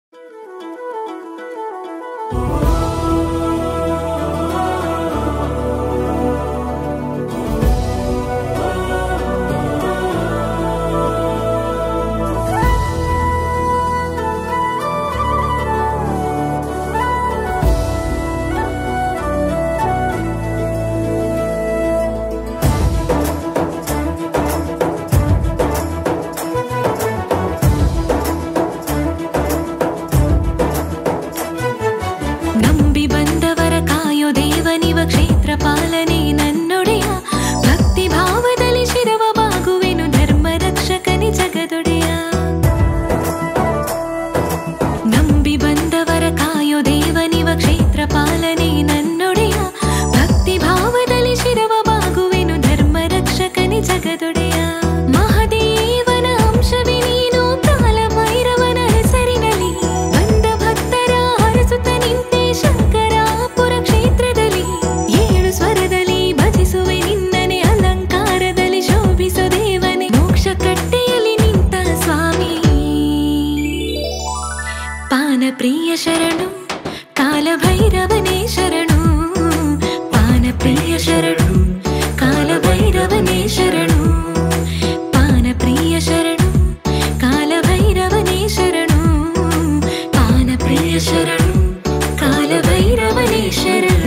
पानप्रिय शरणु कालभैरवने शरणु पानप्रिय शरणु कालभैरवने शरणु पानप्रिय शरणु कालभैरवने शरणु पानप्रिय शरणु कालभैरवने शरणु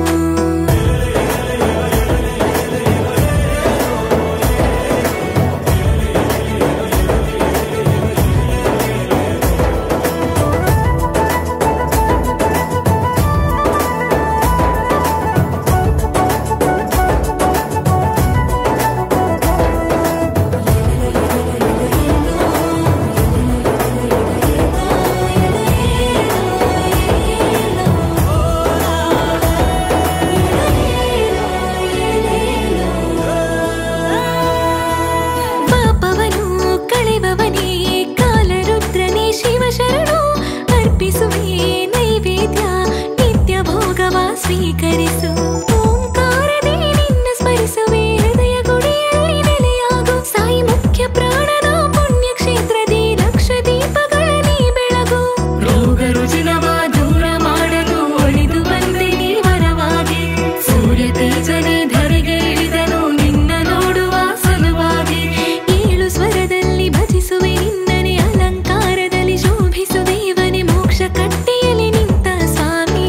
ಸ್ವೀಕರಿಸು ಓಂಕಾರದಿ ನಿನ್ನ ಸ್ಮರಿಸುವೆ ಹೃದಯ ಗುಡಿಯಲ್ಲಿ ನೆಲೆಯಾಗು ಸಾಯಿ ಮುಖ್ಯ ಪ್ರಾಣನ ಪುಣ್ಯ ಕ್ಷೇತ್ರದಿ ಲಕ್ಷ ದೀಪಗಳ ನೀ ಬೆಳಗು ರೋಗ ರುಜಿನವ ದೂರ ಮಾಡಲು ಒಳಿದು ಬಂದೆ ನೀ ವರವಾಗಿ ಸೂರ್ಯ ತೇಜನೆ ಧರೆಗೆ ಇಳಿದನು ನಿನ್ನ ನೋಡುವ ಸಲುವಾಗಿ ಏಳು ಸ್ವರದಲ್ಲಿ ಭಜಿಸುವೆ ನಿನ್ನನೆ ಅಲಂಕಾರದಲ್ಲಿ ಶೋಭಿಸು ದೇವನೇ ಮೋಕ್ಷ ಕಟ್ಟೆಯಲ್ಲಿ ನಿಂತ ಸ್ವಾಮಿ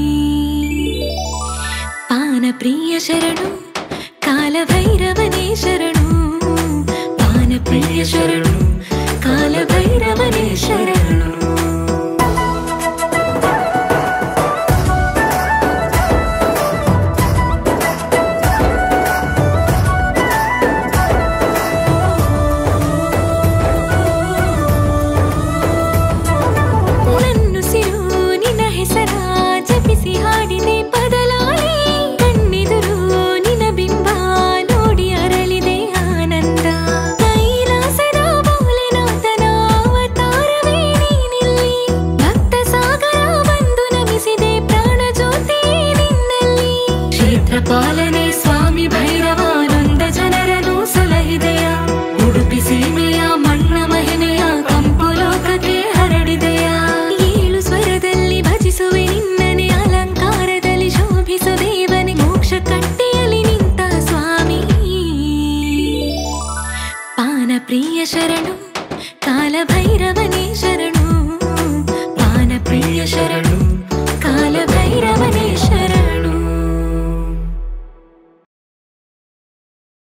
पानप्रिय शरणु कालभैरवने शरणु पानप्रिय शरणु कालभैरवने शरणु ಪಾಲನೆ ಸ್ವಾಮಿ ಭೈರವಾನಂದ ಜನರನ್ನು ಸಲಹಿದೆಯ ಉಡುಪಿ ಸೀಮೆಯ ಮಣ್ಣ ಮಹಿಮೆಯ ಕಂಪು ಲೋಕಕ್ಕೆ ಹರಡಿದೆಯ ಏಳು ಸ್ವರದಲ್ಲಿ ಭಜಿಸುವೆ ನಿನ್ನನೆ ಅಲಂಕಾರದಲ್ಲಿ ಶೋಭಿಸು ದೇವನೇ ಮೋಕ್ಷ ಕಟ್ಟೆಯಲ್ಲಿ ನಿಂತ ಸ್ವಾಮಿ ಪಾನಪ್ರಿಯ ಶರಣು ಕಾಲಭೈರವನೇ ಶರಣು ಪಾನಪ್ರಿಯ ಶರಣು